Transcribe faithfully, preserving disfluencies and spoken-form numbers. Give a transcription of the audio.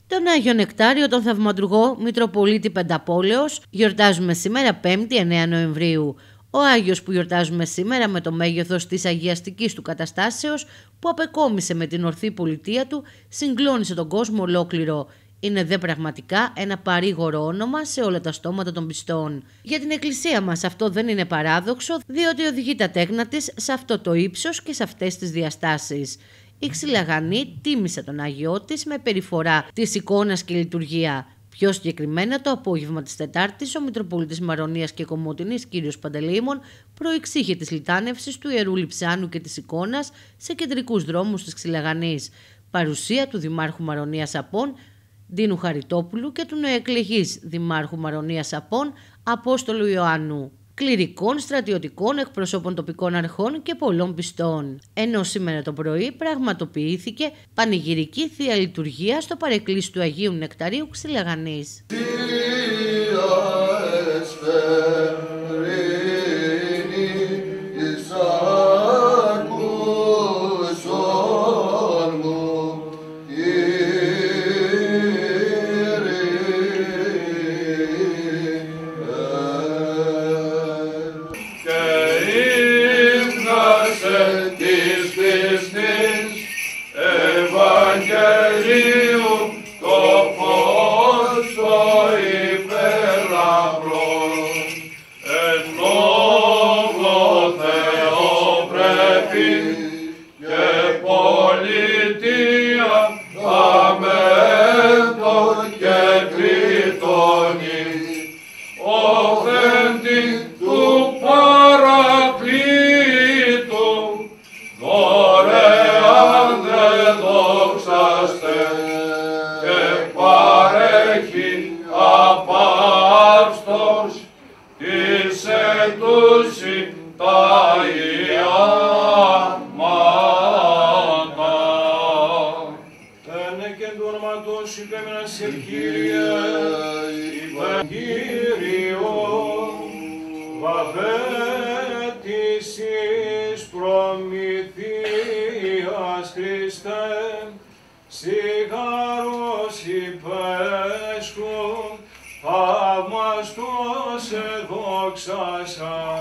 Τον Άγιο Νεκτάριο, τον Θαυματουργό Μητροπολίτη Πενταπόλεως, γιορτάζουμε σήμερα πέμπτη εννέα Νοεμβρίου. Ο Άγιος που γιορτάζουμε σήμερα με το μέγεθος της αγιαστικής του καταστάσεως που απεκόμισε με την ορθή πολιτεία του, συγκλώνησε τον κόσμο ολόκληρο. Είναι δε πραγματικά ένα παρήγορο όνομα σε όλα τα στόματα των πιστών. Για την Εκκλησία μας αυτό δεν είναι παράδοξο, διότι οδηγεί τα τέκνα της σε αυτό το ύψος και σε αυτές τις διαστάσεις. Η Ξυλαγανή τίμησε τον Άγιό της με περιφορά της εικόνας και λειτουργία. Πιο συγκεκριμένα, το απόγευμα της Τετάρτης, ο Μητροπολίτης Μαρονίας και Κομοτηνής κ. Παντελεήμων προεξήχε της λιτάνευσης του Ιερού Λειψάνου και της εικόνας σε κεντρικούς δρόμους της Ξυλαγανής. Παρουσία του Δημάρχου Μαρονίας Απών, Ντίνου Χαριτόπουλου, και του νεοεκλεγής Δημάρχου Μαρονίας Απών, Απόστολου Ιωάννου. Κληρικών, στρατιωτικών, εκπροσώπων τοπικών αρχών και πολλών πιστών. Ενώ σήμερα το πρωί πραγματοποιήθηκε πανηγυρική θεία λειτουργία στο παρεκκλήσι του Αγίου Νεκταρίου Ξυλαγανής. Βαβέτησης προμηθείας Χριστέ, σιγάρος υπέσχον, θαυμαστός εδόξασαν.